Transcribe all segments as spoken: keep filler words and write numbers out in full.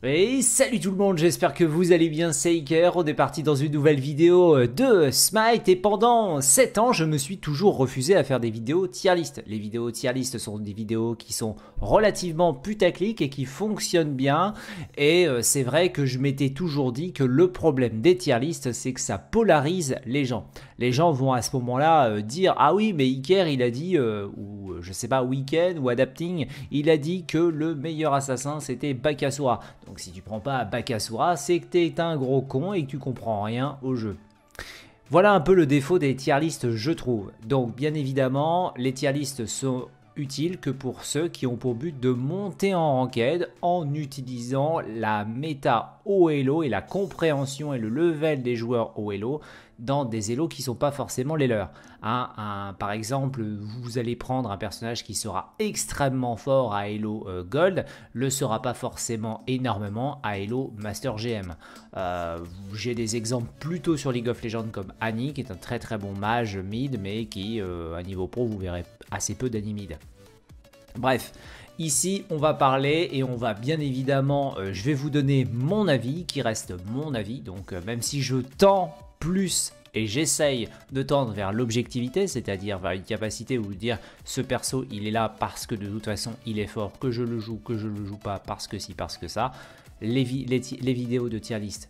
Et salut tout le monde, j'espère que vous allez bien, c'est Iker. On est parti dans une nouvelle vidéo de Smite et pendant sept ans, je me suis toujours refusé à faire des vidéos tier list. Les vidéos tier list sont des vidéos qui sont relativement putaclic et qui fonctionnent bien. Et c'est vrai que je m'étais toujours dit que le problème des tier list, c'est que ça polarise les gens. Les gens vont à ce moment-là euh, dire « Ah oui, mais Iker, il a dit, euh, ou je sais pas, Weekend ou Adapting, il a dit que le meilleur assassin, c'était Bakasura. » Donc si tu prends pas Bakasura, c'est que t'es un gros con et que tu comprends rien au jeu. Voilà un peu le défaut des tier lists, je trouve. Donc bien évidemment, les tier lists sont utiles que pour ceux qui ont pour but de monter en ranked en utilisant la méta O L O et la compréhension et le level des joueurs O L O dans des Elo qui ne sont pas forcément les leurs. Hein, un, par exemple, vous allez prendre un personnage qui sera extrêmement fort à Elo euh, Gold, le sera pas forcément énormément à Elo Master G M. Euh, J'ai des exemples plutôt sur League of Legends comme Annie, qui est un très très bon mage mid, mais qui, euh, à niveau pro, vous verrez assez peu d'Annie mid. Bref, ici on va parler et on va bien évidemment, euh, je vais vous donner mon avis, qui reste mon avis, donc euh, même si je tends plus et j'essaye de tendre vers l'objectivité, c'est-à-dire vers une capacité où dire ce perso il est là parce que de toute façon il est fort, que je le joue, que je le joue pas parce que si, parce que ça, les, vi les, les vidéos de tier list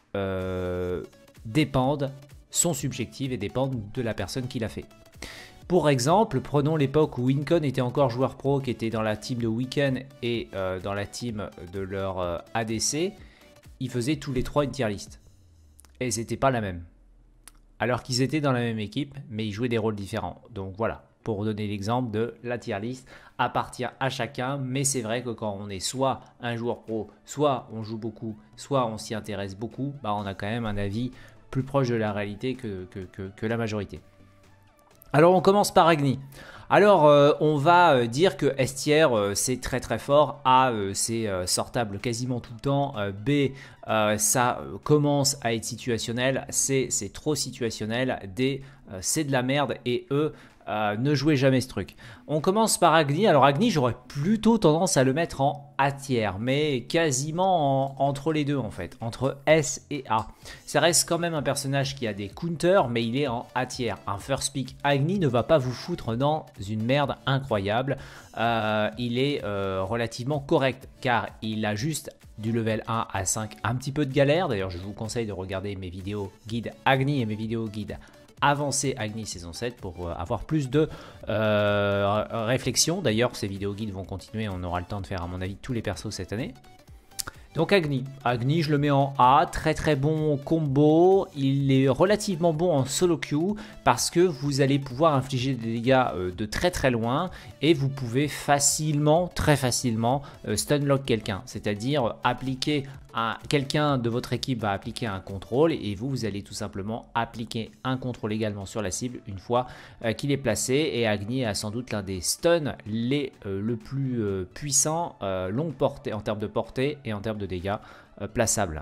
euh, dépendent, sont subjectives et dépendent de la personne qui l'a fait. Pour exemple, prenons l'époque où Wincon était encore joueur pro, qui était dans la team de Weekend et euh, dans la team de leur euh, A D C, ils faisaient tous les trois une tier list. Et c'était pas la même. Alors qu'ils étaient dans la même équipe, mais ils jouaient des rôles différents. Donc voilà, pour donner l'exemple de la tier list, appartient à chacun, mais c'est vrai que quand on est soit un joueur pro, soit on joue beaucoup, soit on s'y intéresse beaucoup, bah on a quand même un avis plus proche de la réalité que, que, que, que la majorité. Alors on commence par Agni. Alors euh, on va euh, dire que S tier euh, c'est très très fort, A euh, c'est euh, sortable quasiment tout le temps, euh, B euh, ça euh, commence à être situationnel, C c'est trop situationnel, D euh, c'est de la merde et E euh, ne jouez jamais ce truc. On commence par Agni. Alors Agni j'aurais plutôt tendance à le mettre en A tier, mais quasiment en, entre les deux en fait, entre S et A. Ça reste quand même un personnage qui a des counters, mais il est en A tier. Un first pick Agni ne va pas vous foutre dans une merde incroyable. Euh, il est euh, relativement correct car il a juste du level un à cinq, un petit peu de galère. D'ailleurs je vous conseille de regarder mes vidéos guide Agni et mes vidéos guide avancé Agni saison sept pour avoir plus de euh, réflexion. D'ailleurs ces vidéos guides vont continuer, on aura le temps de faire à mon avis tous les persos cette année. Donc Agni, Agni je le mets en A, très très bon combo, il est relativement bon en solo queue parce que vous allez pouvoir infliger des dégâts euh, de très très loin et vous pouvez facilement, très facilement euh, stunlock quelqu'un, c'est-à-dire appliquer un, quelqu'un de votre équipe va appliquer un contrôle et vous, vous allez tout simplement appliquer un contrôle également sur la cible une fois euh, qu'il est placé et Agni a sans doute l'un des stuns les, euh, le plus euh, puissant, euh, longue portée en termes de portée et en termes de dégâts euh, plaçables.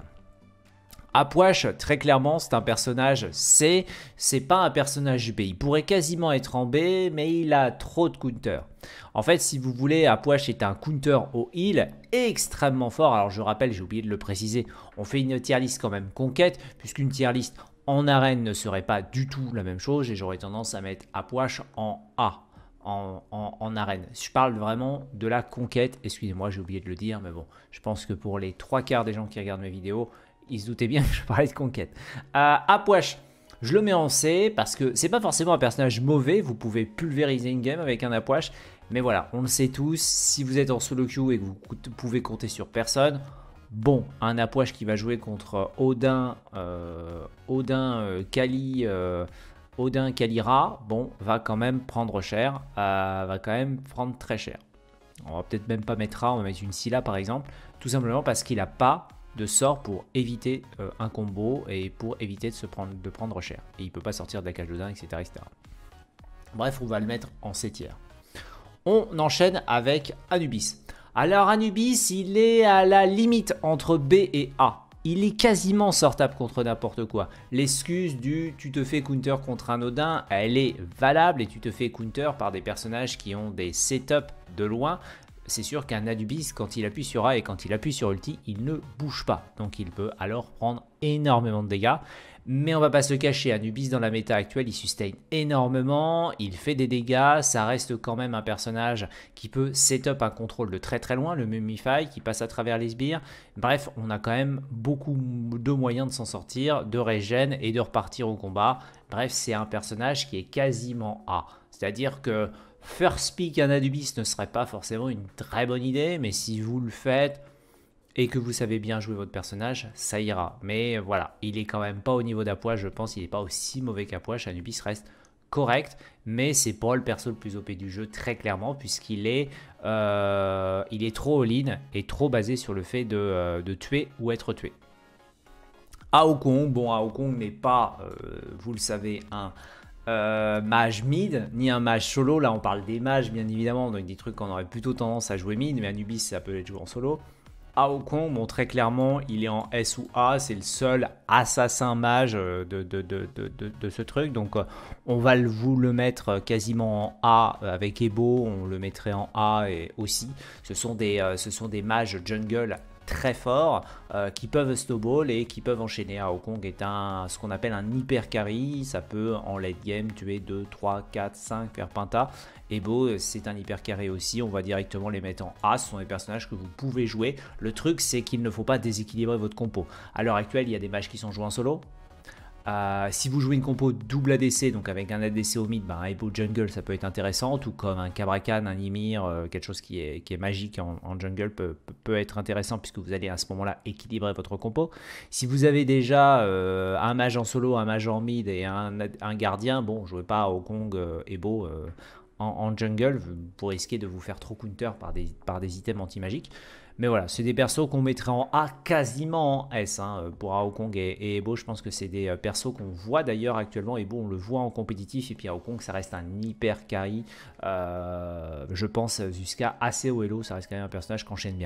Apuash, très clairement, c'est un personnage C, c'est pas un personnage B. Il pourrait quasiment être en B, mais il a trop de counter. En fait, si vous voulez, Apuash est un counter au heal extrêmement fort. Alors, je rappelle, j'ai oublié de le préciser, on fait une tier list quand même conquête, puisqu'une tier list en arène ne serait pas du tout la même chose, et j'aurais tendance à mettre Apuash en A. En, en, en arène. Je parle vraiment de la conquête, excusez-moi j'ai oublié de le dire, mais bon, je pense que pour les trois quarts des gens qui regardent mes vidéos, ils se doutaient bien que je parlais de conquête. Euh, Apuash, je le mets en C parce que c'est pas forcément un personnage mauvais, vous pouvez pulvériser une game avec un Apuash, mais voilà, on le sait tous, si vous êtes en solo queue et que vous pouvez compter sur personne, bon, un Apuash qui va jouer contre Odin, euh, Odin, euh, Kali, euh, Odin Kalira, bon, va quand même prendre cher, euh, va quand même prendre très cher. On va peut-être même pas mettre A, on va mettre une Scylla par exemple, tout simplement parce qu'il n'a pas de sort pour éviter euh, un combo et pour éviter de se prendre, de prendre cher. Et il peut pas sortir de la cage d'Odin, et cetera, et cetera. Bref, on va le mettre en C tier. On enchaîne avec Anubis. Alors Anubis, il est à la limite entre B et A. Il est quasiment sortable contre n'importe quoi. L'excuse du tu te fais counter contre un Odin, elle est valable et tu te fais counter par des personnages qui ont des setups de loin. c'est sûr qu'un Anubis, quand il appuie sur A et quand il appuie sur ulti, il ne bouge pas. Donc il peut alors prendre énormément de dégâts. Mais on va pas se le cacher, Anubis dans la méta actuelle, il sustain énormément, il fait des dégâts, ça reste quand même un personnage qui peut setup un contrôle de très très loin, le Mumify, qui passe à travers les sbires. Bref, on a quand même beaucoup de moyens de s'en sortir, de régène et de repartir au combat. Bref, c'est un personnage qui est quasiment A. C'est-à-dire que first pick un Anubis ne serait pas forcément une très bonne idée, mais si vous le faites et que vous savez bien jouer votre personnage, ça ira. Mais voilà, il est quand même pas au niveau d'Apouache, je pense, il n'est pas aussi mauvais qu'Apouache. Anubis reste correct, mais c'est pas le perso le plus O P du jeu, très clairement, puisqu'il est, euh, il est trop all-in et trop basé sur le fait de, euh, de tuer ou être tué. Aokong, bon, Aokong n'est pas, euh, vous le savez, un euh, mage mid, ni un mage solo. Là, on parle des mages, bien évidemment, donc des trucs qu'on aurait plutôt tendance à jouer mid, mais Anubis, ça peut être joué en solo. Aokong, bon, très clairement, il est en S ou A, c'est le seul assassin mage de, de, de, de, de, de ce truc, donc euh, on va le, vous le mettre quasiment en A avec Ebo, on le mettrait en A et aussi. Ce sont des, euh, ce sont des mages jungle très forts euh, qui peuvent snowball et qui peuvent enchaîner. Aokong est un, ce qu'on appelle un hyper carry, ça peut en late game tuer deux, trois, quatre, cinq, faire penta. Ebo, c'est un hyper carré aussi, on va directement les mettre en A, ce sont des personnages que vous pouvez jouer. Le truc, c'est qu'il ne faut pas déséquilibrer votre compo. À l'heure actuelle, il y a des mages qui sont joués en solo. Euh, si vous jouez une compo double A D C, donc avec un A D C au mid, ben un Ebo jungle, ça peut être intéressant, tout comme un Kabrakan, un Ymir, euh, quelque chose qui est, qui est magique en, en jungle peut, peut être intéressant, puisque vous allez à ce moment-là équilibrer votre compo. Si vous avez déjà euh, un mage en solo, un mage en mid et un, un gardien, bon, jouez pas au Kong, euh, Ebo euh, en, en jungle, pour risquer de vous faire trop counter par des, par des items anti-magiques. Mais voilà, c'est des persos qu'on mettrait en A, quasiment en S. Hein. Pour Aokong et, et Ebo, je pense que c'est des persos qu'on voit d'ailleurs actuellement. Ebo, on le voit en compétitif. Et puis Aokong, ça reste un hyper carry. Euh, je pense jusqu'à assez haut elo. Ça reste quand même un personnage qui enchaîne bien.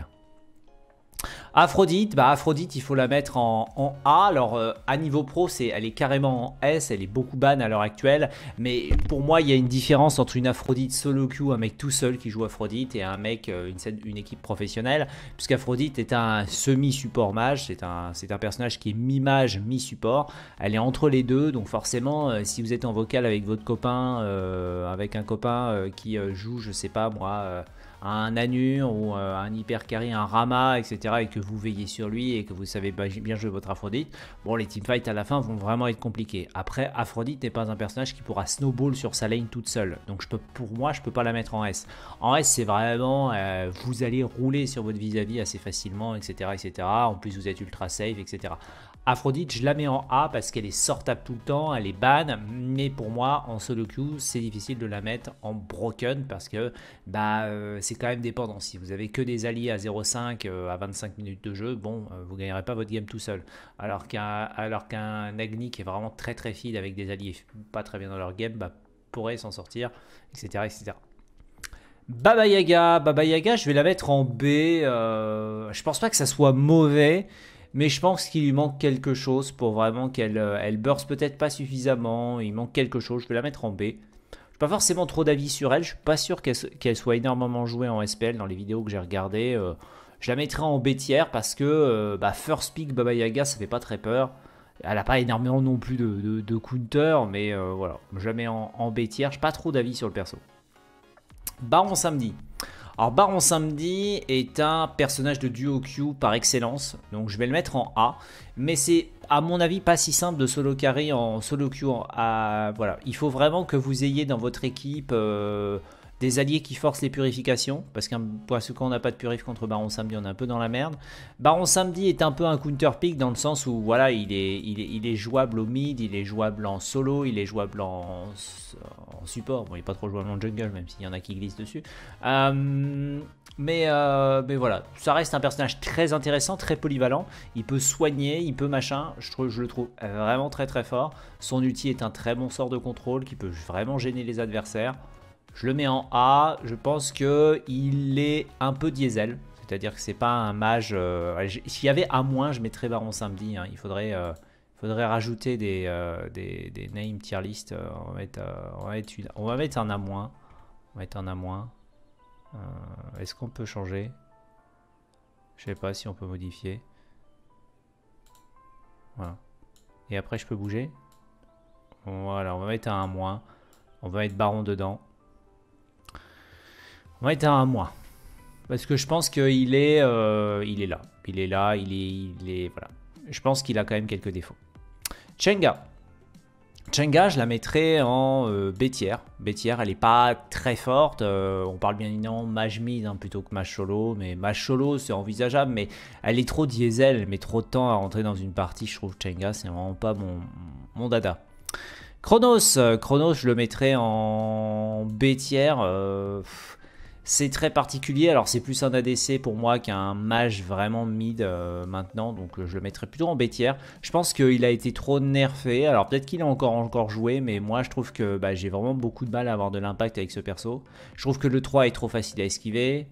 Aphrodite, bah Aphrodite, il faut la mettre en, en A. Alors, euh, à niveau pro, c'est, elle est carrément en S. Elle est beaucoup ban à l'heure actuelle. Mais pour moi, il y a une différence entre une Aphrodite solo queue, un mec tout seul qui joue Aphrodite, et un mec, euh, une, une équipe professionnelle. Puisqu'Aphrodite est un semi-support mage. C'est un, c'est un personnage qui est mi-mage, mi-support. Elle est entre les deux. Donc, forcément, euh, si vous êtes en vocal avec votre copain, euh, avec un copain euh, qui euh, joue, je sais pas moi. Euh, un Anur ou euh, un hyper carry, un Rama, et cetera, et que vous veillez sur lui et que vous savez bien jouer votre Aphrodite, bon, les teamfights à la fin vont vraiment être compliqués. Après, Aphrodite n'est pas un personnage qui pourra snowball sur sa lane toute seule. Donc, je peux, pour moi, je peux pas la mettre en S. En S, c'est vraiment, euh, vous allez rouler sur votre vis-à-vis assez facilement, et cetera, et cetera. En plus, vous êtes ultra safe, et cetera. Aphrodite, je la mets en A parce qu'elle est sortable tout le temps, elle est ban, mais pour moi, en solo queue, c'est difficile de la mettre en broken parce que bah, euh, c'est quand même dépendant. Si vous avez que des alliés à zéro virgule cinq euh, à vingt-cinq minutes de jeu, bon, euh, vous ne gagnerez pas votre game tout seul. Alors qu'un alors qu'un Agni qui est vraiment très très feed avec des alliés pas très bien dans leur game, bah, pourrait s'en sortir, et cetera, et cetera. Baba Yaga, Baba Yaga, je vais la mettre en B. Euh, je pense pas que ça soit mauvais. Mais je pense qu'il lui manque quelque chose pour vraiment qu'elle elle burst peut-être pas suffisamment. Il manque quelque chose. Je vais la mettre en B. Je n'ai pas forcément trop d'avis sur elle. Je suis pas sûr qu'elle qu'elle soit énormément jouée en S P L dans les vidéos que j'ai regardées. Euh, je la mettrai en B tiers parce que euh, bah, first pick Baba Yaga, ça fait pas très peur. Elle n'a pas énormément non plus de, de, de counter. Mais euh, voilà, je la mets en, en B tiers. Je n'ai pas trop d'avis sur le perso. Baron Samedi. Alors Baron Samedi est un personnage de duo Q par excellence, donc je vais le mettre en A, mais c'est à mon avis pas si simple de solo carry en solo Q. En A. Voilà, il faut vraiment que vous ayez dans votre équipe euh, des alliés qui forcent les purifications, parce qu'un parce que quand on n'a pas de purif contre Baron Samedi, on est un peu dans la merde. Baron Samedi est un peu un counter pick dans le sens où voilà, il est, il est, il est jouable au mid, il est jouable en solo, il est jouable en, en support. Bon, il n'est pas trop jouable en jungle, même s'il y en a qui glissent dessus. Euh, mais, euh, mais voilà, ça reste un personnage très intéressant, très polyvalent. Il peut soigner, il peut machin. Je, trouve, je le trouve vraiment très très fort. Son ulti est un très bon sort de contrôle qui peut vraiment gêner les adversaires. Je le mets en A, je pense qu'il est un peu diesel, c'est-à-dire que c'est pas un mage... Euh, S'il y avait un moins, je mettrais Baron Samedi, hein. Il faudrait, euh, faudrait rajouter des, euh, des, des name tier list, on va mettre, euh, on va mettre, une, on va mettre un A moins, on va mettre un A moins. Euh, Est-ce qu'on peut changer? Je sais pas si on peut modifier. Voilà. Et après, je peux bouger. Voilà, on va mettre un moins. On va mettre baron dedans. On va mettre un moins. Parce que je pense qu'il est, euh, il est là. Il est là, il est, il est... Voilà. Je pense qu'il a quand même quelques défauts. Chenga. Chenga, je la mettrais en euh, B tier. B tier, elle n'est pas très forte. Euh, on parle bien évidemment mage mid hein, plutôt que mage solo. Mais mage solo, c'est envisageable. Mais elle est trop diesel. Elle met trop de temps à rentrer dans une partie. Je trouve Chenga, c'est vraiment pas mon, mon dada. Chronos. Chronos, je le mettrais en B tier. Euh, c'est très particulier. Alors, c'est plus un A D C pour moi qu'un mage vraiment mid euh, maintenant. Donc, je le mettrais plutôt en B tier. Je pense qu'il a été trop nerfé. Alors, peut-être qu'il est encore, encore joué. Mais moi, je trouve que bah, j'ai vraiment beaucoup de mal à avoir de l'impact avec ce perso. Je trouve que le trois est trop facile à esquiver.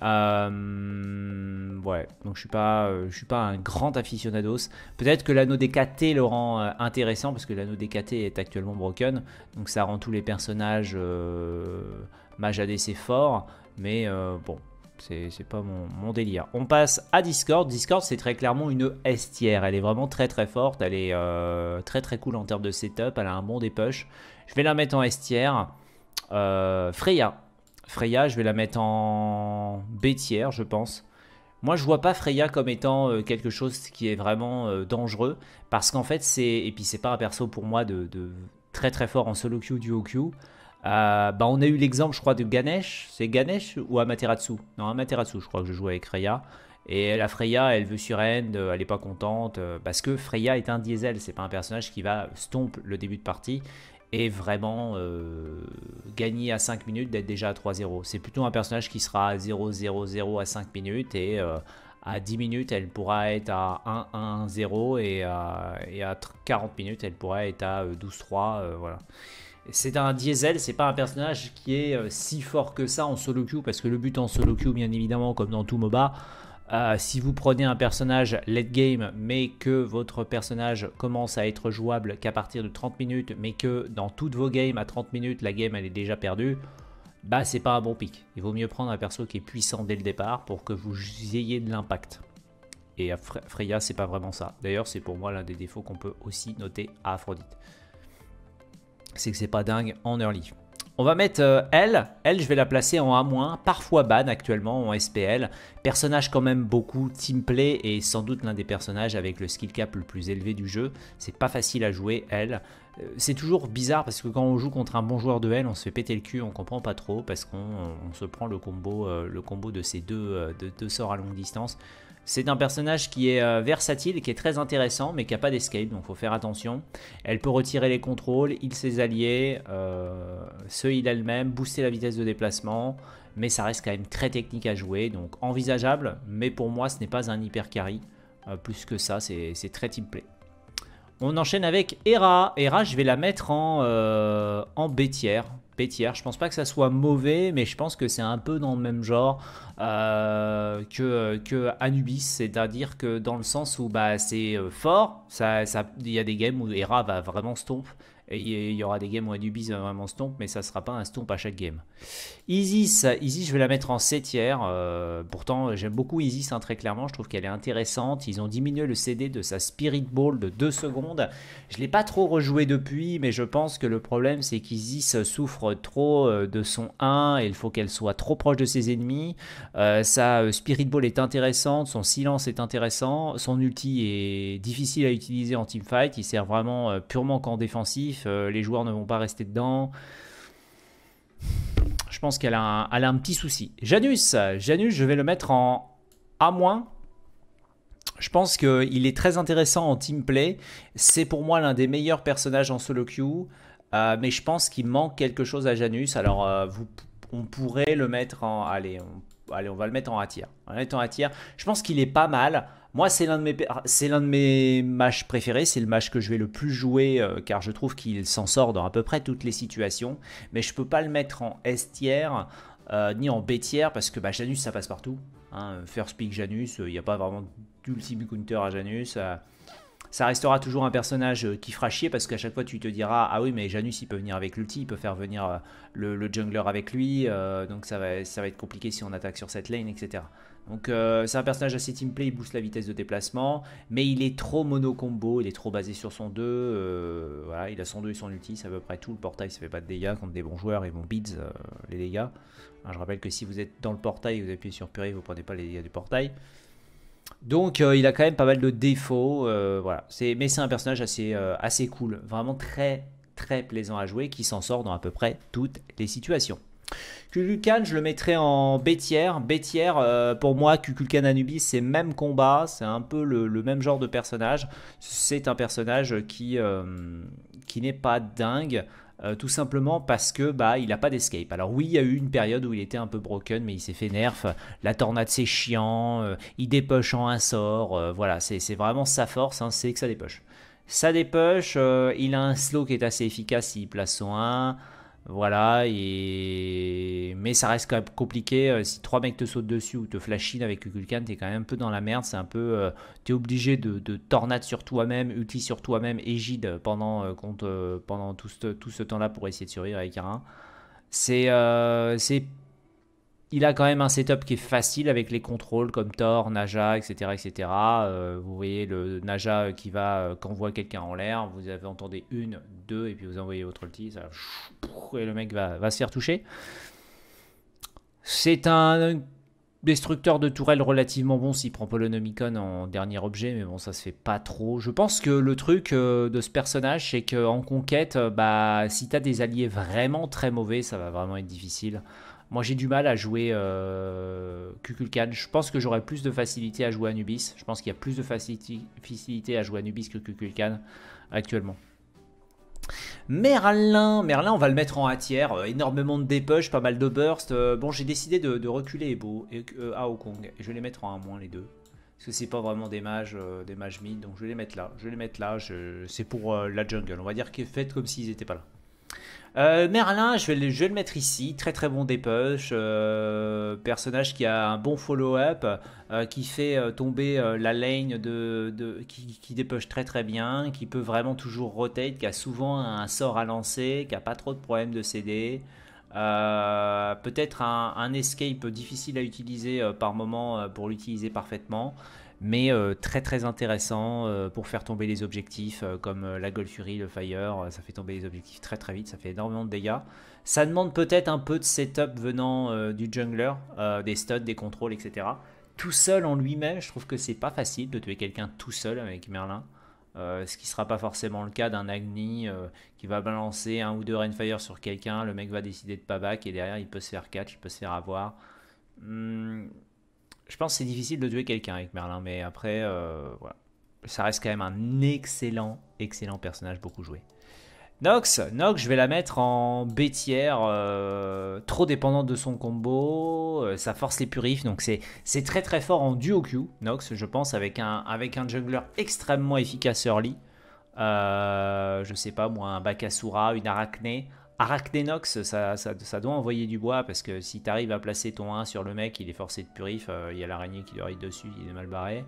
Euh, ouais, donc je suis pas, euh, je suis pas un grand aficionados. Peut-être que l'anneau D K T le rend euh, intéressant parce que l'anneau D K T est actuellement broken, donc ça rend tous les personnages euh, mage A D C forts, mais euh, bon, c'est pas mon, mon délire. On passe à Discord. Discord, c'est très clairement une S tier. Elle est vraiment très très forte. Elle est euh, très très cool en termes de setup. Elle a un bon dépush. Je vais la mettre en S tier. Euh, Freya. Freya, je vais la mettre en B tier, je pense. Moi, je vois pas Freya comme étant euh, quelque chose qui est vraiment euh, dangereux. Parce qu'en fait, c'est... Et puis, c'est pas un perso pour moi de, de très très fort en solo queue, duo queue. Euh, bah, on a eu l'exemple, je crois, de Ganesh. C'est Ganesh ou Amaterasu? Non, Amaterasu, je crois que je joue avec Freya. Et la Freya, elle veut sur end, elle est pas contente. Euh, parce que Freya est un diesel. C'est pas un personnage qui va stomp le début de partie. Et vraiment euh, gagner à cinq minutes d'être déjà à trois zéro. C'est plutôt un personnage qui sera à zéro zéro zéro à cinq minutes et euh, à dix minutes elle pourra être à un un zéro et à, et à quarante minutes elle pourra être à douze trois. Euh, voilà. C'est un diesel, c'est pas un personnage qui est euh, si fort que ça en solo queue parce que le but en solo queue bien évidemment comme dans tout MOBA, Euh, si vous prenez un personnage late game mais que votre personnage commence à être jouable qu'à partir de trente minutes mais que dans toutes vos games à trente minutes la game elle est déjà perdue, bah c'est pas un bon pick. Il vaut mieux prendre un perso qui est puissant dès le départ pour que vous ayez de l'impact. Et Freya c'est pas vraiment ça. D'ailleurs c'est pour moi l'un des défauts qu'on peut aussi noter à Aphrodite. C'est que c'est pas dingue en early. On va mettre euh, elle, elle je vais la placer en A-, parfois ban actuellement en S P L. Personnage quand même beaucoup teamplay et sans doute l'un des personnages avec le skill cap le plus élevé du jeu. C'est pas facile à jouer elle. Euh, c'est toujours bizarre parce que quand on joue contre un bon joueur de elle, on se fait péter le cul, on comprend pas trop parce qu'on on se prend le combo, euh, le combo de ces deux, euh, de, deux sorts à longue distance. C'est un personnage qui est euh, versatile, qui est très intéressant, mais qui n'a pas d'escape, donc il faut faire attention. Elle peut retirer les contrôles, heal ses alliés, euh, se heal elle-même, booster la vitesse de déplacement, mais ça reste quand même très technique à jouer, donc envisageable, mais pour moi ce n'est pas un hyper carry. Euh, plus que ça, c'est très team play. On enchaîne avec Hera. Hera, je vais la mettre en, euh, en B tier. B tier. Je pense pas que ça soit mauvais, mais je pense que c'est un peu dans le même genre euh, que, que Anubis. C'est-à-dire que dans le sens où bah, c'est fort, ça, ça, il y a des games où Hera va vraiment stomp. Et il y aura des games où Anubis va vraiment stomp, mais ça ne sera pas un stomp à chaque game. Isis, Isis, je vais la mettre en C tier. Euh, pourtant, j'aime beaucoup Isis, hein, très clairement. Je trouve qu'elle est intéressante. Ils ont diminué le C D de sa Spirit Ball de deux secondes. Je ne l'ai pas trop rejoué depuis, mais je pense que le problème, c'est qu'Isis souffre trop de son un et il faut qu'elle soit trop proche de ses ennemis. Euh, sa Spirit Ball est intéressante, son silence est intéressant, son ulti est difficile à utiliser en teamfight. Il sert vraiment euh, purement qu'en défensif. Euh, les joueurs ne vont pas rester dedans. Je pense qu'elle a, un, a un petit souci. Janus, Janus, je vais le mettre en A-. Je pense qu'il est très intéressant en team play. C'est pour moi l'un des meilleurs personnages en solo queue. Euh, mais je pense qu'il manque quelque chose à Janus. Alors, euh, vous, on pourrait le mettre en... Allez, on, allez, on va le mettre en A tier. On va le mettre en A tier. Je pense qu'il est pas mal. Moi, c'est l'un de mes, c'est l'un de mes matchs préférés. C'est le match que je vais le plus jouer euh, car je trouve qu'il s'en sort dans à peu près toutes les situations. Mais je peux pas le mettre en S tier euh, ni en B tier parce que bah, Janus, ça passe partout. Hein. First pick Janus, il euh, n'y a pas vraiment d'ultimate counter à Janus. Euh, Ça restera toujours un personnage qui fera chier parce qu'à chaque fois tu te diras ah oui mais Janus il peut venir avec l'ulti, il peut faire venir euh, le, le jungler avec lui, euh, donc ça va, ça va être compliqué si on attaque sur cette lane, et cetera. Donc euh, c'est un personnage assez teamplay, il booste la vitesse de déplacement, mais il est trop mono combo, il est trop basé sur son deux, euh, voilà, il a son deux et son ulti, c'est à peu près tout. Le portail ça fait pas de dégâts contre des bons joueurs, ils vont beads euh, les dégâts. Alors, je rappelle que si vous êtes dans le portail et vous appuyez sur purée, vous prenez pas les dégâts du portail. Donc euh, il a quand même pas mal de défauts, euh, voilà. Mais c'est un personnage assez, euh, assez cool, vraiment très très plaisant à jouer, qui s'en sort dans à peu près toutes les situations. Kukulkan, je le mettrais en B tiers. B tiers, euh, pour moi, Kukulkan Anubis, c'est même combat, c'est un peu le, le même genre de personnage. C'est un personnage qui, euh, qui n'est pas dingue. Euh, tout simplement parce que bah il a pas d'escape. Alors oui, il y a eu une période où il était un peu broken, mais il s'est fait nerf. La tornade c'est chiant, euh, il dépush en un sort, euh, voilà, c'est vraiment sa force, hein, c'est que ça dépush. Ça dépush, euh, il a un slow qui est assez efficace s'il place son un, voilà, et... mais ça reste quand même compliqué. Euh, si trois mecs te sautent dessus ou te flash in avec Kukulkan, t'es quand même un peu dans la merde. C'est un peu, euh, t'es obligé de, de tornade sur toi-même, ulti sur toi-même, égide pendant, euh, contre, euh, pendant tout ce, tout ce temps-là pour essayer de survivre avec un. C'est, euh, c'est, il a quand même un setup qui est facile avec les contrôles comme Thor, Naja, et cetera, et cetera. Euh, vous voyez le Naja qui va euh, quand on voit quelqu'un en l'air, vous avez entendu une, deux, et puis vous envoyez votre ulti, ça, et le mec va, va se faire toucher. C'est un destructeur de tourelle relativement bon s'il prend Polonomicon en dernier objet, mais bon, ça se fait pas trop. Je pense que le truc euh, de ce personnage, c'est qu'en conquête, euh, bah, si t'as des alliés vraiment très mauvais, ça va vraiment être difficile. Moi, j'ai du mal à jouer euh, Kukulkan. Je pense que j'aurais plus de facilité à jouer Anubis. Je pense qu'il y a plus de facilité à jouer Anubis que Kukulkan actuellement. Merlin, Merlin, on va le mettre en A tiers. Euh, énormément de dépush, pas mal de burst. Euh, bon, j'ai décidé de, de reculer Ebo et euh, Aokong. Et je vais les mettre en un- les deux. Parce que c'est pas vraiment des mages, euh, des mages mid. Donc je vais les mettre là. Je vais les mettre là. C'est pour euh, la jungle. On va dire qu'ils faites comme s'ils n'étaient pas là. Euh, Merlin, je vais, le, je vais le mettre ici. Très très bon dépush. Euh, personnage qui a un bon follow-up. Euh, qui fait euh, tomber euh, la lane de, de qui, qui dépush très très bien. Qui peut vraiment toujours rotate. Qui a souvent un sort à lancer. Qui a pas trop de problèmes de C D. Euh, Peut-être un, un escape difficile à utiliser euh, par moment euh, pour l'utiliser parfaitement. Mais euh, très très intéressant euh, pour faire tomber les objectifs euh, comme euh, la Gold Fury, le Fire, euh, ça fait tomber les objectifs très très vite, ça fait énormément de dégâts. Ça demande peut-être un peu de setup venant euh, du jungler, euh, des stuns, des contrôles, et cetera. Tout seul en lui-même, je trouve que c'est pas facile de tuer quelqu'un tout seul avec Merlin. Euh, ce qui sera pas forcément le cas d'un Agni euh, qui va balancer un ou deux Rainfire sur quelqu'un, le mec va décider de pas back et derrière il peut se faire catch, il peut se faire avoir. Hum... Je pense que c'est difficile de tuer quelqu'un avec Merlin, mais après, euh, voilà. Ça reste quand même un excellent, excellent personnage, beaucoup joué. Nox, Nox, je vais la mettre en B tiers, euh, trop dépendante de son combo, euh, ça force les purifs, donc c'est très très fort en duo Q, Nox, je pense, avec un, avec un jungler extrêmement efficace early. Euh, je sais pas moi, un Bakasura, une Arachné. Arachnénox, ça, ça, ça doit envoyer du bois parce que si tu arrives à placer ton un sur le mec, il est forcé de purif, euh, il y a l'araignée qui doit ride dessus, il est mal barré.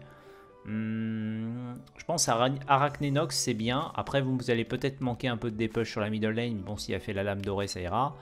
Hum, je pense à Arachnénox, c'est bien. Après, vous, vous allez peut-être manquer un peu de dépush sur la middle lane. Bon, s'il a fait la lame dorée, ça ira.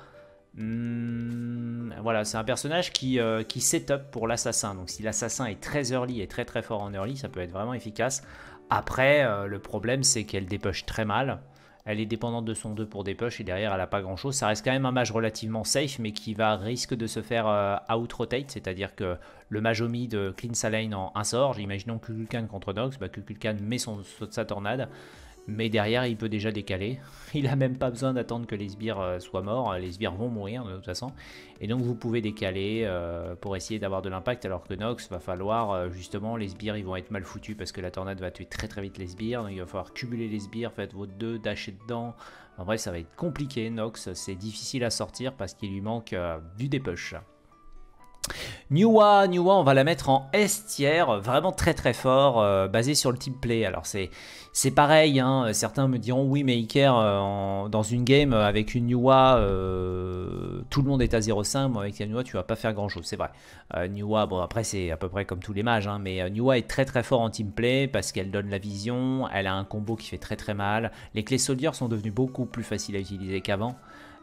Hum, voilà, c'est un personnage qui, euh, qui setup pour l'assassin. Donc, si l'assassin est très early et très très fort en early, ça peut être vraiment efficace. Après, euh, le problème, c'est qu'elle dépush très mal. Elle est dépendante de son deux pour des push et derrière elle n'a pas grand chose. Ça reste quand même un mage relativement safe mais qui va risque de se faire euh, out-rotate. C'est-à-dire que le mage au mid clean sa lane en un sort. Imaginons Kukulkan contre Nox. Bah, Kukulkan met son, sa tornade. Mais derrière il peut déjà décaler. Il n'a même pas besoin d'attendre que les sbires euh, soient morts. Les sbires vont mourir de toute façon. Et donc vous pouvez décaler euh, pour essayer d'avoir de l'impact. Alors que Nox va falloir euh, justement les sbires ils vont être mal foutus parce que la tornade va tuer très très vite les sbires. Donc il va falloir cumuler les sbires. Faites vos deux, dasher dedans. En vrai ça va être compliqué. Nox c'est difficile à sortir parce qu'il lui manque euh, du dépush. Nuwa, Nuwa, on va la mettre en S tier, vraiment très très fort, euh, basé sur le team play. Alors c'est c'est pareil, hein, certains me diront oui mais Iker, euh, en, dans une game avec une Nuwa, euh, tout le monde est à zéro virgule cinq, moi avec la Nuwa tu vas pas faire grand chose, c'est vrai. Euh, Nuwa, bon après c'est à peu près comme tous les mages, hein, mais euh, Nuwa est très très fort en team play parce qu'elle donne la vision, elle a un combo qui fait très très mal. Les clés soldiers sont devenues beaucoup plus faciles à utiliser qu'avant.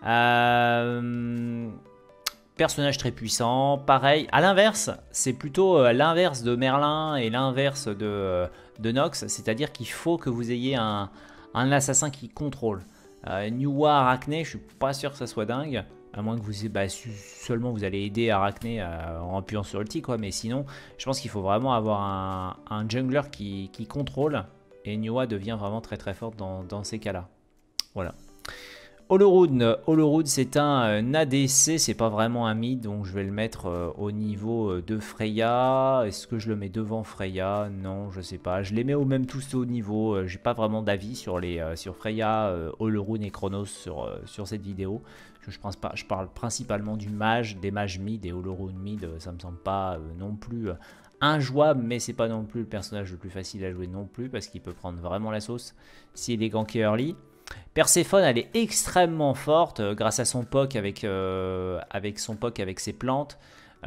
Euh... Personnage très puissant, pareil, à l'inverse, c'est plutôt euh, l'inverse de Merlin et l'inverse de, euh, de Nox, c'est-à-dire qu'il faut que vous ayez un, un assassin qui contrôle. Euh, Nuwa Arachné, je suis pas sûr que ça soit dingue, à moins que vous bah, seulement vous allez aider Arachné euh, en appuyant sur ulti, quoi, mais sinon, je pense qu'il faut vraiment avoir un, un jungler qui, qui contrôle, et Nuwa devient vraiment très très forte dans, dans ces cas-là. Voilà. Holorud, Holorud c'est un A D C, c'est pas vraiment un mid, donc je vais le mettre euh, au niveau de Freya. Est-ce que je le mets devant Freya? Non, je sais pas. Je les mets au même tous au niveau. Euh, J'ai pas vraiment d'avis sur les euh, sur Freya, euh, Holorud et Chronos sur, euh, sur cette vidéo. Je, je, pense pas, je parle principalement du mage, des mages mid et Holorud mid. Euh, ça me semble pas euh, non plus euh, injouable, mais c'est pas non plus le personnage le plus facile à jouer non plus parce qu'il peut prendre vraiment la sauce s'il est ganké early. Perséphone, elle est extrêmement forte euh, grâce à son P O C avec, euh, avec son P O C avec ses plantes.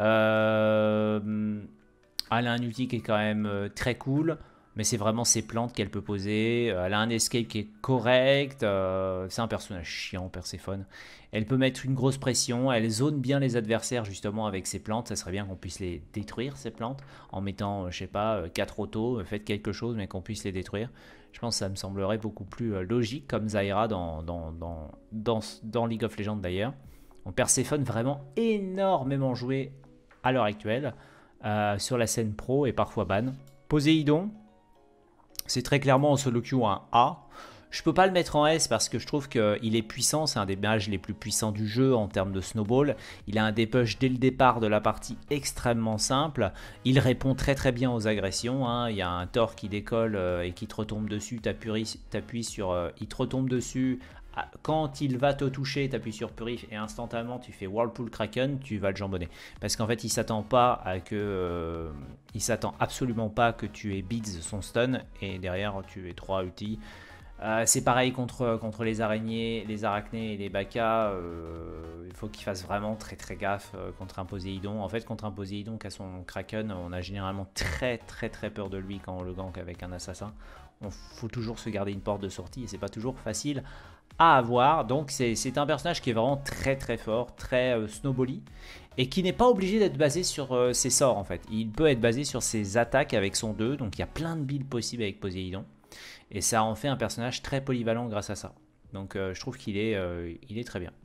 Euh, elle a un ulti qui est quand même euh, très cool, mais c'est vraiment ses plantes qu'elle peut poser. Elle a un escape qui est correct. Euh, c'est un personnage chiant, Perséphone. Elle peut mettre une grosse pression. Elle zone bien les adversaires justement avec ses plantes. Ça serait bien qu'on puisse les détruire, ces plantes, en mettant, je sais pas, quatre autos. Faites quelque chose, mais qu'on puisse les détruire. Je pense que ça me semblerait beaucoup plus logique, comme Zyra dans, dans, dans, dans, dans League of Legends d'ailleurs. Donc Perséphone vraiment énormément joué à l'heure actuelle euh, sur la scène pro et parfois ban. Poséidon, c'est très clairement en solo queue un A. Je peux pas le mettre en S parce que je trouve qu'il est puissant, c'est un des mages les plus puissants du jeu en termes de snowball. Il a un dépush dès le départ de la partie extrêmement simple. Il répond très très bien aux agressions, hein. Il y a un Thor qui décolle euh, et qui te retombe dessus, t'appuies sur... Euh, il te retombe dessus. Quand il va te toucher, tu appuies sur Purif et instantanément tu fais Whirlpool Kraken, tu vas le jambonner. Parce qu'en fait, il s'attend pas à que... Euh, il s'attend absolument pas que tu aies Beats son stun et derrière tu aies trois ultis. Euh, c'est pareil contre, contre les araignées, les arachnées et les bacas. Euh, il faut qu'il fasse vraiment très très gaffe euh, contre un Poséidon. En fait, contre un Poséidon qui a son Kraken, on a généralement très très très peur de lui quand on le gank avec un assassin. Il faut toujours se garder une porte de sortie et c'est pas toujours facile à avoir. Donc c'est un personnage qui est vraiment très très fort, très euh, snowbally et qui n'est pas obligé d'être basé sur euh, ses sorts en fait. Il peut être basé sur ses attaques avec son deux. Donc il y a plein de builds possibles avec Poséidon. Et ça en fait un personnage très polyvalent grâce à ça. Donc euh, je trouve qu'il est, euh, il est très bien.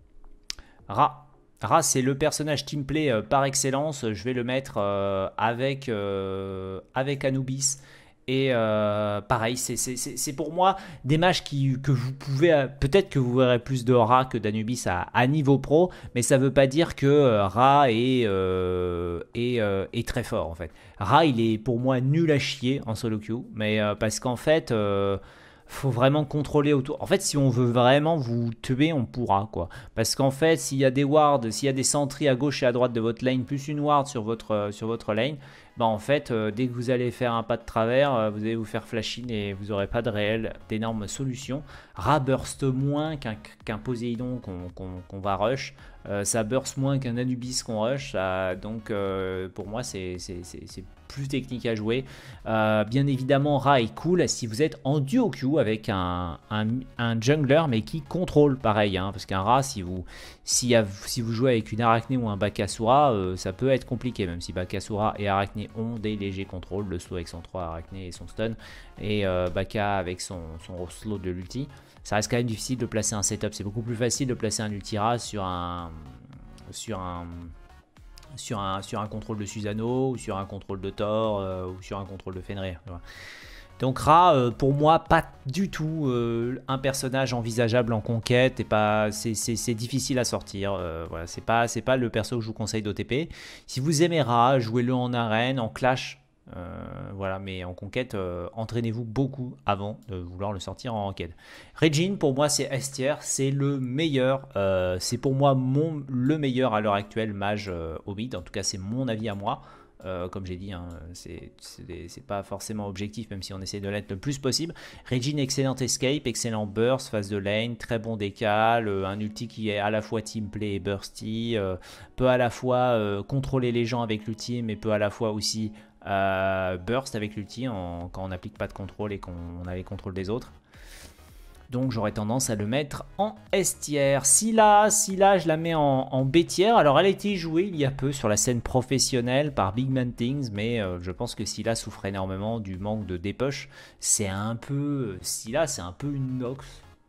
Ra. Ra, c'est le personnage teamplay euh, par excellence. Je vais le mettre euh, avec, euh, avec Anubis. Et euh, pareil, c'est pour moi des mages qui, que vous pouvez... Peut-être que vous verrez plus de Ra que d'Anubis à, à niveau pro. Mais ça ne veut pas dire que euh, Ra est, euh, est, euh, est très fort en fait. Ra, il est pour moi nul à chier en solo queue. Mais euh, parce qu'en fait... Euh, faut vraiment contrôler autour. En fait, si on veut vraiment vous tuer, on pourra, quoi. Parce qu'en fait, s'il y a des wards, s'il y a des sentries à gauche et à droite de votre lane, plus une ward sur votre, euh, sur votre lane, bah en fait, euh, dès que vous allez faire un pas de travers, euh, vous allez vous faire flash in et vous n'aurez pas de réelle, d'énormes solutions. Ra burst moins qu'un qu'un Poséidon qu'on qu'on, qu'on va rush. Euh, ça burst moins qu'un Anubis qu'on rush. Ça, donc, euh, pour moi, c'est plus technique à jouer. Euh, bien évidemment, Ra est cool si vous êtes en duo queue avec un, un, un jungler, mais qui contrôle pareil. Hein, parce qu'un Ra, si vous, si, si vous jouez avec une Arachné ou un Bakasura, euh, ça peut être compliqué, même si Bakasura et Arachné ont des légers contrôles. Le slow avec son trois, Arachné et son stun, et euh, Baka avec son, son slow de l'ulti. Ça reste quand même difficile de placer un setup. C'est beaucoup plus facile de placer un ulti-Ra sur un... Sur un Sur un, sur un contrôle de Susano, ou sur un contrôle de Thor, euh, ou sur un contrôle de Fenrir. Donc Ra, euh, pour moi, pas du tout euh, un personnage envisageable en conquête, et pas, c'est difficile à sortir. Euh, voilà, c'est pas, c'est pas le perso que je vous conseille d'O T P. Si vous aimez Ra, jouez-le en arène, en clash. Euh, voilà, mais en conquête, euh, entraînez-vous beaucoup avant de vouloir le sortir en ranked. Regine, pour moi, c'est S tier, c'est le meilleur. Euh, c'est pour moi mon, le meilleur à l'heure actuelle mage euh, au mid. En tout cas, c'est mon avis à moi. Euh, comme j'ai dit, hein, c'est pas forcément objectif, même si on essaie de l'être le plus possible. Regine, excellent escape, excellent burst, phase de lane, très bon décal, euh, un ulti qui est à la fois teamplay et bursty, euh, peut à la fois euh, contrôler les gens avec l'ulti, mais peut à la fois aussi euh, burst avec l'ulti quand on n'applique pas de contrôle et qu'on a les contrôles des autres. Donc j'aurais tendance à le mettre en S tier. Scylla, Scylla, je la mets en, en B tier. Alors elle a été jouée il y a peu sur la scène professionnelle par Big Man Things, mais euh, je pense que Scylla souffre énormément du manque de dépush. C'est un peu... Scylla, c'est un peu une Nox.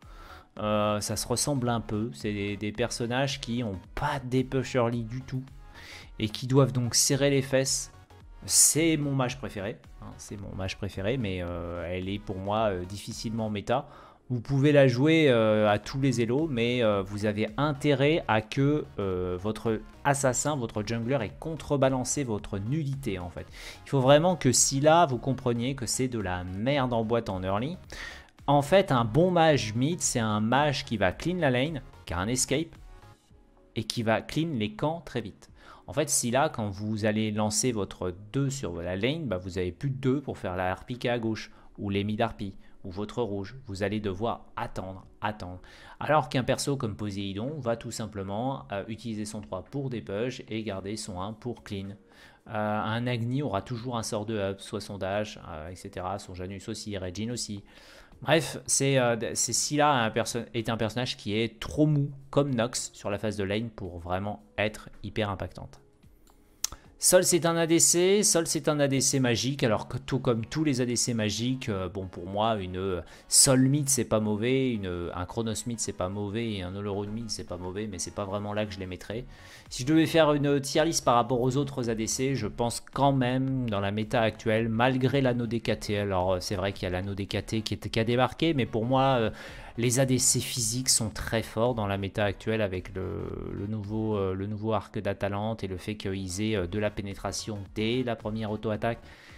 Euh, ça se ressemble un peu. C'est des, des personnages qui n'ont pas de dépush early du tout et qui doivent donc serrer les fesses. C'est mon mage préféré. Hein, c'est mon mage préféré, mais euh, elle est pour moi euh, difficilement méta. Vous pouvez la jouer euh, à tous les élos, mais euh, vous avez intérêt à que euh, votre assassin, votre jungler ait contrebalancé votre nullité en fait. Il faut vraiment que si là vous compreniez que c'est de la merde en boîte en early. En fait, un bon mage mid, c'est un mage qui va clean la lane, qui a un escape, et qui va clean les camps très vite. En fait, si là, quand vous allez lancer votre deux sur la lane, bah, vous avez plus de deux pour faire la harpie qui est à gauche, ou les mid-harpies, ou votre rouge. Vous allez devoir attendre, attendre. Alors qu'un perso comme Poséidon va tout simplement euh, utiliser son trois pour dépush et garder son un pour clean. Euh, un Agni aura toujours un sort de up, soit son dash, euh, et cetera. Son Janus aussi, Regine aussi. Bref, c'est euh, Scylla un est un personnage qui est trop mou, comme Nox, sur la phase de lane pour vraiment être hyper impactante. Sol c'est un A D C, Sol c'est un A D C magique, alors que tout comme tous les A D C magiques, euh, bon pour moi une euh, Sol mid c'est pas mauvais, une, euh, un Chronos mid c'est pas mauvais et un Olorun mid c'est pas mauvais, mais c'est pas vraiment là que je les mettrais. Si je devais faire une tier list par rapport aux autres A D C, je pense quand même dans la méta actuelle, malgré l'anneau D K T, alors c'est vrai qu'il y a l'anneau D K T qui, est, qui a débarqué, mais pour moi euh, les A D C physiques sont très forts dans la méta actuelle avec le, le, nouveau, euh, le nouveau arc d'Atalante et le fait qu'ils aient euh, de la pénétration dès la première auto-attaque.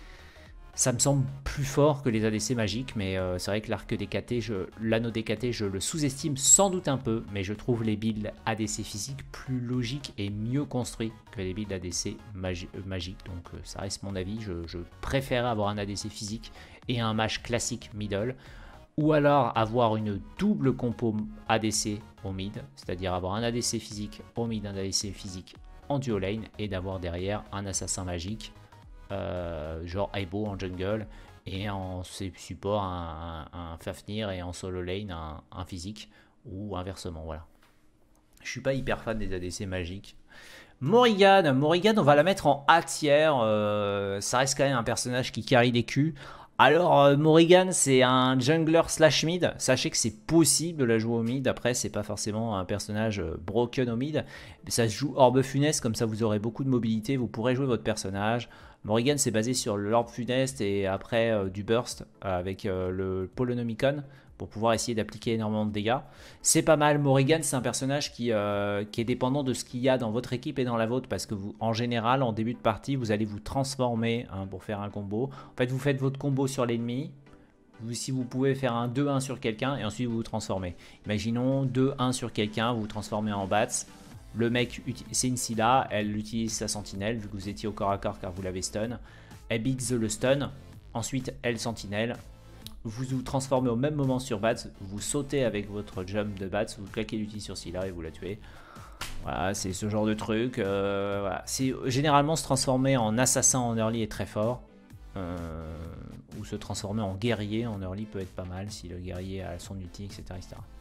Ça me semble plus fort que les A D C magiques, mais euh, c'est vrai que l'arc D K T, l'anneau D K T, je le sous-estime sans doute un peu, mais je trouve les builds A D C physiques plus logiques et mieux construits que les builds A D C magi euh, magiques. Donc euh, ça reste mon avis, je, je préfère avoir un A D C physique et un mage classique middle. Ou alors avoir une double compo A D C au mid, c'est-à-dire avoir un A D C physique au mid, un A D C physique en duo lane, et d'avoir derrière un assassin magique, euh, genre Aibo en jungle, et en support un, un, un Fafnir, et en solo lane un, un physique, ou inversement, voilà. Je suis pas hyper fan des A D C magiques. Morrigan, Morrigan on va la mettre en A tier, euh, ça reste quand même un personnage qui carry des culs. Alors euh, Morrigan c'est un jungler slash mid, sachez que c'est possible de la jouer au mid, après c'est pas forcément un personnage euh, broken au mid, ça se joue orbe funeste, comme ça vous aurez beaucoup de mobilité, vous pourrez jouer votre personnage. Morrigan c'est basé sur l'orbe funeste et après euh, du burst euh, avec euh, le Polonomicon pour pouvoir essayer d'appliquer énormément de dégâts. C'est pas mal, Morrigan c'est un personnage qui, euh, qui est dépendant de ce qu'il y a dans votre équipe et dans la vôtre, parce que vous, en général, en début de partie, vous allez vous transformer hein, pour faire un combo. En fait, vous faites votre combo sur l'ennemi, si vous pouvez faire un deux un sur quelqu'un et ensuite vous vous transformez. Imaginons deux un sur quelqu'un, vous vous transformez en bats. Le mec, c'est une Scylla, elle utilise sa sentinelle, vu que vous étiez au corps à corps car vous l'avez stun. Elle bigs le stun, ensuite elle sentinelle. Vous vous transformez au même moment sur Bats, vous sautez avec votre jump de Bats, vous claquez l'outil sur Scylla et vous la tuez. Voilà, c'est ce genre de truc. Euh, voilà. Généralement, se transformer en assassin en early est très fort. Euh, ou se transformer en guerrier en early peut être pas mal si le guerrier a son ulti, et cetera et cetera.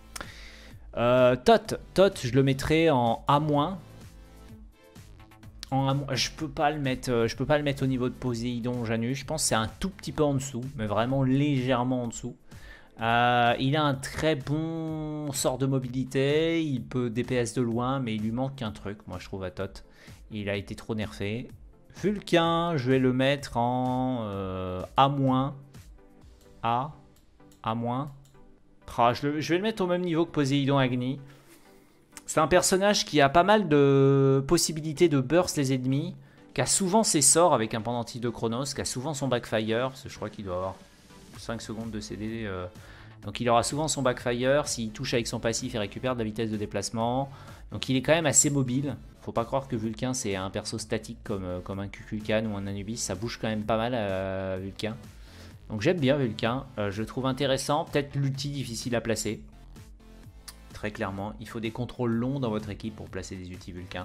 Euh, Tot, Tot, je le mettrai en A-. En, je peux pas le mettre, je peux pas le mettre au niveau de Poséidon Janus. Je pense que c'est un tout petit peu en dessous, mais vraiment légèrement en dessous. Euh, il a un très bon sort de mobilité, il peut D P S de loin, mais il lui manque un truc, moi je trouve à Tot. Il a été trop nerfé. Vulcain, je vais le mettre en euh, A-. A. A-. Ah, je, le, je vais le mettre au même niveau que Poséidon Agni. C'est un personnage qui a pas mal de possibilités de burst les ennemis, qui a souvent ses sorts avec un pendentif de Chronos, qui a souvent son backfire, parce que je crois qu'il doit avoir cinq secondes de C D. Euh, donc il aura souvent son backfire, s'il touche avec son passif, il récupère de la vitesse de déplacement. Donc il est quand même assez mobile. Faut pas croire que Vulcain c'est un perso statique comme, comme un Kukulkan ou un Anubis, ça bouge quand même pas mal à Vulcain. Donc j'aime bien Vulcain, euh, je le trouve intéressant, peut-être l'ulti difficile à placer. Très clairement, il faut des contrôles longs dans votre équipe pour placer des ultis Vulcain.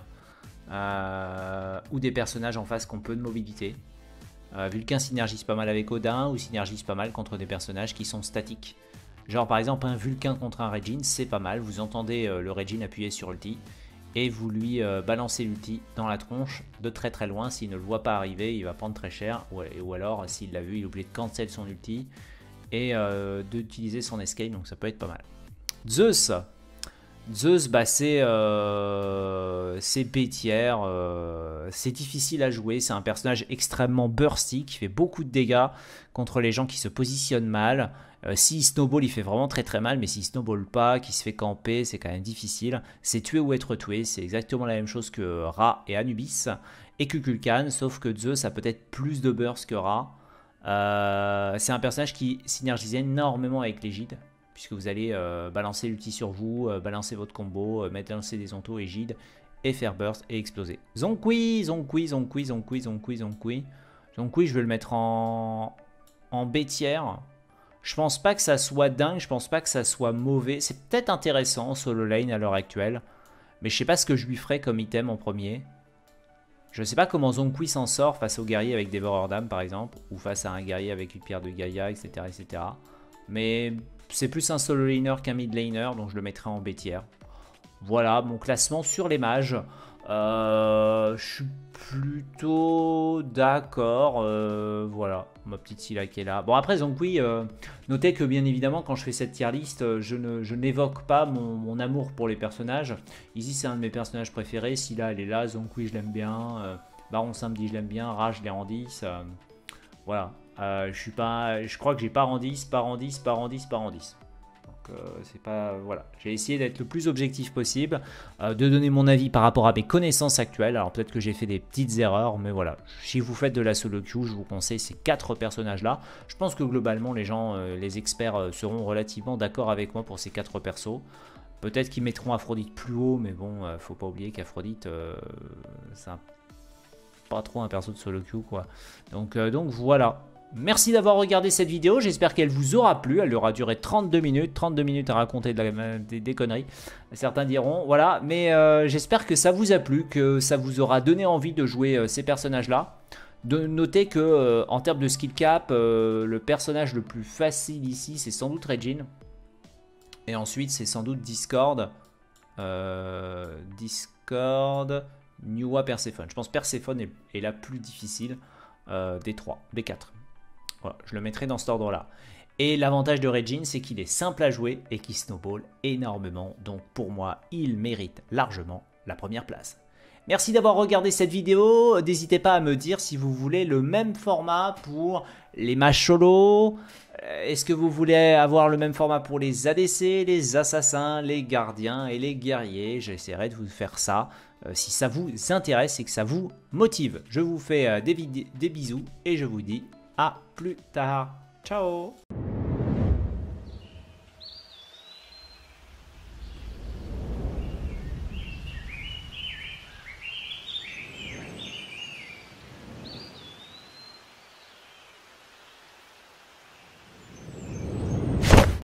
Euh, ou des personnages en face qui ont peu de mobilité. Euh, Vulcain synergise pas mal avec Odin ou synergise pas mal contre des personnages qui sont statiques. Genre par exemple un Vulcain contre un Regin, c'est pas mal. Vous entendez euh, le Regin appuyer sur l'ulti et vous lui euh, balancez l'ulti dans la tronche de très très loin. S'il ne le voit pas arriver, il va prendre très cher. Ou, ou alors s'il l'a vu, il oublie de cancel son ulti et euh, d'utiliser son escape. Donc ça peut être pas mal. Zeus Zeus, bah, c'est euh, bêtière, euh, c'est difficile à jouer, c'est un personnage extrêmement bursty qui fait beaucoup de dégâts contre les gens qui se positionnent mal. Euh, S'il snowball, il fait vraiment très très mal, mais s'il snowball pas, qu'il se fait camper, c'est quand même difficile. C'est tuer ou être tué, c'est exactement la même chose que Ra et Anubis et Kukulkan, sauf que Zeus a peut-être plus de burst que Ra. Euh, c'est un personnage qui synergise énormément avec l'Égide, puisque vous allez euh, balancer l'ulti sur vous, euh, balancer votre combo, euh, mettre lancer des ontos Égide, et faire burst et exploser. Zonkui, Zonkui, Zonkui, Zonkui, Zonkui, Zonkui. Zonkui, je vais le mettre en, en bêtière. Je pense pas que ça soit dingue, je pense pas que ça soit mauvais. C'est peut-être intéressant solo lane à l'heure actuelle, mais je sais pas ce que je lui ferai comme item en premier. Je sais pas comment Zonkui s'en sort face au guerrier avec Dévoreur d'âme par exemple, ou face à un guerrier avec une pierre de Gaïa, et cetera, et cetera. Mais c'est plus un solo laner qu'un mid laner, donc je le mettrai en bêtière. Voilà mon classement sur les mages. Euh, je suis plutôt d'accord. Euh, voilà, ma petite Scylla qui est là. Bon, après, Zonkui, euh, notez que bien évidemment, quand je fais cette tier list, je n'évoque pas mon, mon amour pour les personnages. Izzy, c'est un de mes personnages préférés. Scylla, elle est là. Zonkui, je l'aime bien. Euh, Baron Samedi, je l'aime bien. Rage, je l'ai rendu dix. Euh, voilà. Euh, je suis pas, je crois que j'ai pas rendu dix, pas rendu dix, pas rendu dix, pas rendu dix. Donc euh, c'est pas, voilà. J'ai essayé d'être le plus objectif possible, euh, de donner mon avis par rapport à mes connaissances actuelles. Alors peut-être que j'ai fait des petites erreurs, mais voilà. Si vous faites de la solo queue, je vous conseille ces quatre personnages-là. Je pense que globalement les gens, euh, les experts euh, seront relativement d'accord avec moi pour ces quatre persos. Peut-être qu'ils mettront Aphrodite plus haut, mais bon, euh, faut pas oublier qu'Aphrodite, euh, c'est pas trop un perso de solo queue, quoi. Donc, euh, donc voilà. Merci d'avoir regardé cette vidéo, j'espère qu'elle vous aura plu, elle aura duré trente-deux minutes, trente-deux minutes à raconter de la, des, des conneries, certains diront, voilà, mais euh, j'espère que ça vous a plu, que ça vous aura donné envie de jouer euh, ces personnages-là. De noter que euh, en termes de skill cap, euh, le personnage le plus facile ici, c'est sans doute Regin, et ensuite c'est sans doute Discord, euh, Discord, Nuwa, Perséphone. Je pense que Perséphone est, est la plus difficile euh, des trois, des quatre. Voilà, je le mettrai dans cet ordre-là. Et l'avantage de Regin, c'est qu'il est simple à jouer et qu'il snowball énormément. Donc pour moi, il mérite largement la première place. Merci d'avoir regardé cette vidéo. N'hésitez pas à me dire si vous voulez le même format pour les matchs solo. Est-ce que vous voulez avoir le même format pour les A D C, les assassins, les gardiens et les guerriers? J'essaierai de vous faire ça euh, si ça vous intéresse et que ça vous motive. Je vous fais euh, des, des bisous et je vous dis à plus tard. Ciao!